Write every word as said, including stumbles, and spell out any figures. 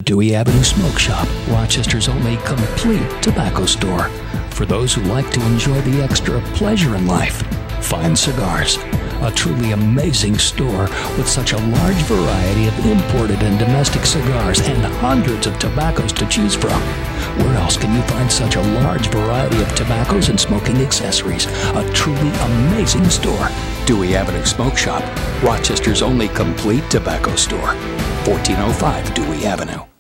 Dewey Avenue Smoke Shop, Rochester's only complete tobacco store. For those who like to enjoy the extra pleasure in life, fine cigars. A truly amazing store with such a large variety of imported and domestic cigars and hundreds of tobaccos to choose from. Where else can you find such a large variety of tobaccos and smoking accessories? A truly amazing store. Dewey Avenue Smoke Shop, Rochester's only complete tobacco store. fourteen oh five Dewey Avenue.